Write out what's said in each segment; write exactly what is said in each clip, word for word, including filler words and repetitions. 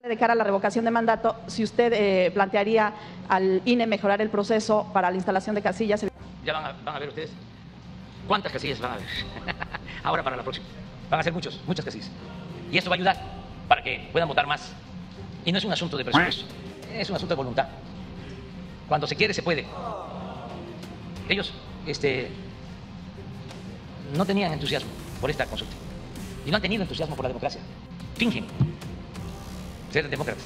De cara a la revocación de mandato, si usted eh, plantearía al I N E mejorar el proceso para la instalación de casillas. Ya van a, van a ver ustedes cuántas casillas van a ver. Ahora para la próxima. Van a ser muchos, muchas casillas. Y esto va a ayudar para que puedan votar más. Y no es un asunto de presupuesto, es un asunto de voluntad. Cuando se quiere, se puede. Ellos este, no tenían entusiasmo por esta consulta. Y no han tenido entusiasmo por la democracia. Fingen ser demócratas.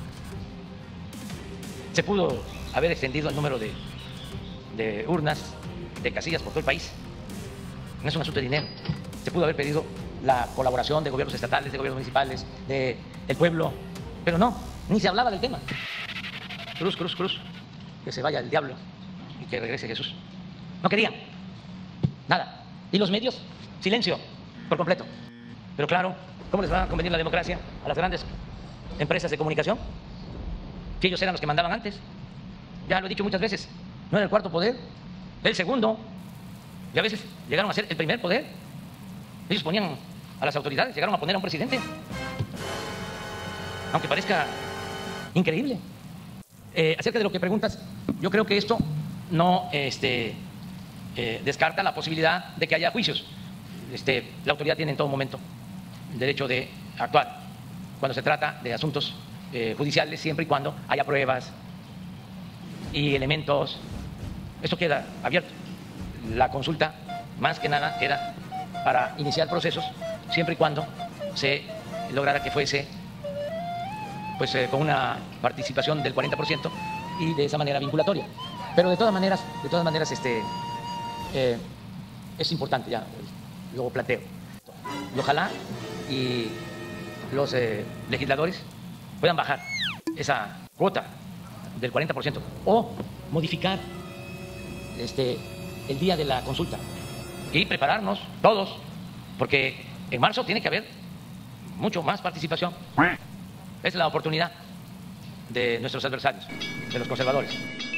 Se pudo haber extendido el número de, de urnas, de casillas por todo el país. No es un asunto de dinero. Se pudo haber pedido la colaboración de gobiernos estatales, de gobiernos municipales, de, del pueblo, pero no, ni se hablaba del tema. Cruz, cruz, cruz, que se vaya el diablo y que regrese Jesús. No querían nada. Y los medios, silencio, por completo. Pero claro, ¿cómo les va a convenir la democracia a las grandes empresas de comunicación? Que ellos eran los que mandaban antes. Ya lo he dicho muchas veces, no era el cuarto poder, el segundo, y a veces llegaron a ser el primer poder. Ellos ponían a las autoridades, llegaron a poner a un presidente. Aunque parezca increíble. Eh, acerca de lo que preguntas, yo creo que esto no este, eh, descarta la posibilidad de que haya juicios. Este, la autoridad tiene en todo momento el derecho de actuar cuando se trata de asuntos eh, judiciales, siempre y cuando haya pruebas y elementos. Esto queda abierto. La consulta, más que nada, era para iniciar procesos, siempre y cuando se lograra que fuese pues, eh, con una participación del cuarenta por ciento y de esa manera vinculatoria. Pero de todas maneras, de todas maneras este, eh, es importante, ya luego planteo. Y ojalá y los eh, legisladores puedan bajar esa cuota del cuarenta por ciento o modificar este, el día de la consulta y prepararnos todos, porque en marzo tiene que haber mucho más participación. Es la oportunidad de nuestros adversarios, de los conservadores.